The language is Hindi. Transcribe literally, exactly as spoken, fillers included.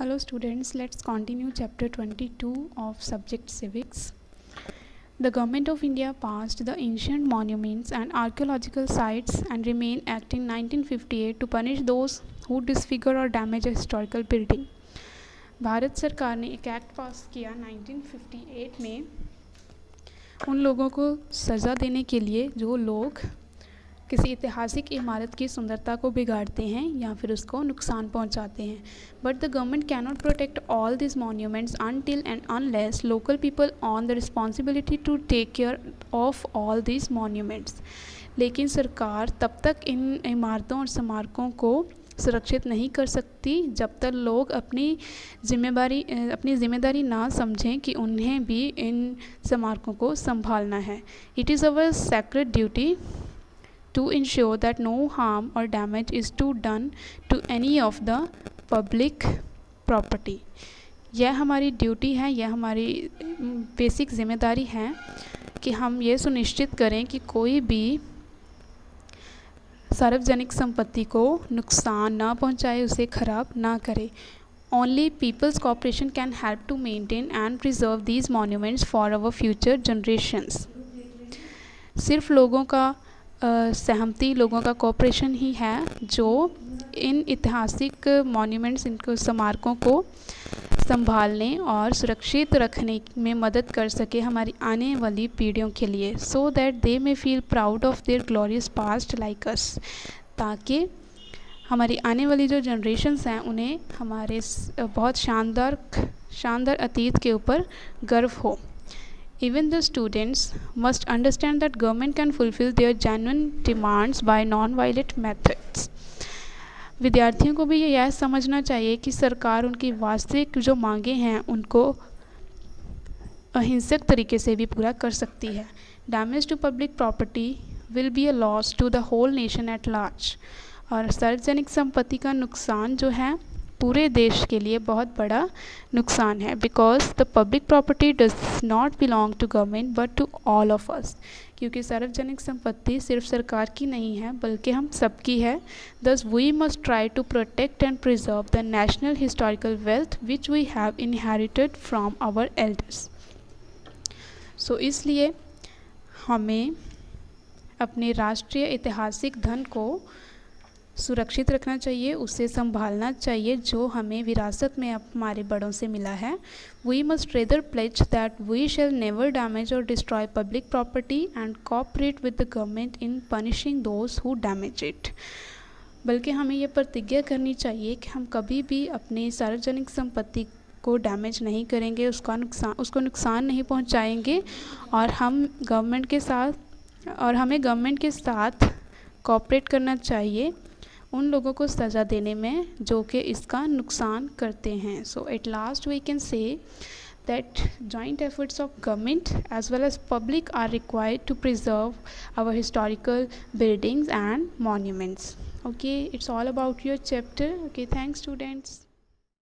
Hello students, let's continue chapter twenty-two of subject civics. The Government of India passed the Ancient Monuments and Archaeological Sites and Remain Act in nineteen fifty-eight to punish those who disfigure or damage a historical building. Bharat सरकार ने एक एक्ट पास किया नाइनटीन फिफ्टी एट में उन लोगों को सज़ा देने के लिए जो लोग किसी ऐतिहासिक इमारत की सुंदरता को बिगाड़ते हैं या फिर उसको नुकसान पहुंचाते हैं. But the government can not protect all this monuments until and unless local people on the responsibility to take care of all this monuments. लेकिन सरकार तब तक इन इमारतों और स्मारकों को सुरक्षित नहीं कर सकती जब तक लोग अपनी जिम्मेदारी अपनी जिम्मेदारी ना समझें कि उन्हें भी इन स्मारकों को संभालना है. It is our sacred duty to ensure that no harm or damage is to done to any of the public property. यह हमारी ड्यूटी है, यह हमारी बेसिक जिम्मेदारी है कि हम ये सुनिश्चित करें कि कोई भी सार्वजनिक संपत्ति को नुकसान ना पहुंचाए, उसे ख़राब ना करे. Only people's cooperation can help to maintain and preserve these monuments for our future generations. सिर्फ लोगों का Uh, सहमति, लोगों का कोऑपरेशन ही है जो इन ऐतिहासिक मॉन्यूमेंट्स, इनको स्मारकों को संभालने और सुरक्षित रखने में मदद कर सके हमारी आने वाली पीढ़ियों के लिए. So that they may feel proud of their glorious past like us. ताकि हमारी आने वाली जो जनरेशन्स हैं उन्हें हमारे बहुत शानदार शानदार अतीत के ऊपर गर्व हो. Even the students must understand that government can fulfill their genuine demands by non-violent methods. विद्यार्थियों को भी यह समझना चाहिए कि सरकार उनकी वास्तविक जो मांगे हैं उनको अहिंसक तरीके से भी पूरा कर सकती है. Damage to public property will be a loss to the whole nation at large. और सार्वजनिक संपत्ति का नुकसान जो है पूरे देश के लिए बहुत बड़ा नुकसान है. Because the public property does not belong to government but to all of us. क्योंकि सार्वजनिक संपत्ति सिर्फ सरकार की नहीं है बल्कि हम सबकी है. Thus we must try to protect and preserve the national historical wealth which we have inherited from our elders. So इसलिए हमें अपने राष्ट्रीय ऐतिहासिक धन को सुरक्षित रखना चाहिए, उसे संभालना चाहिए जो हमें विरासत में हमारे बड़ों से मिला है. We must rather pledge that we shall never damage और destroy public property and cooperate with the government in punishing those who damage it. बल्कि हमें ये प्रतिज्ञा करनी चाहिए कि हम कभी भी अपनी सार्वजनिक संपत्ति को डैमेज नहीं करेंगे, उसका नुकसान उसको नुकसान नहीं पहुंचाएंगे और हम गवर्नमेंट के साथ और हमें गवर्नमेंट के साथ कोऑपरेट करना चाहिए उन लोगों को सज़ा देने में जो कि इसका नुकसान करते हैं. So at last we can say that joint efforts of government as well as public are required to preserve our historical buildings and monuments. Okay, it's all about your chapter. Okay, thanks students.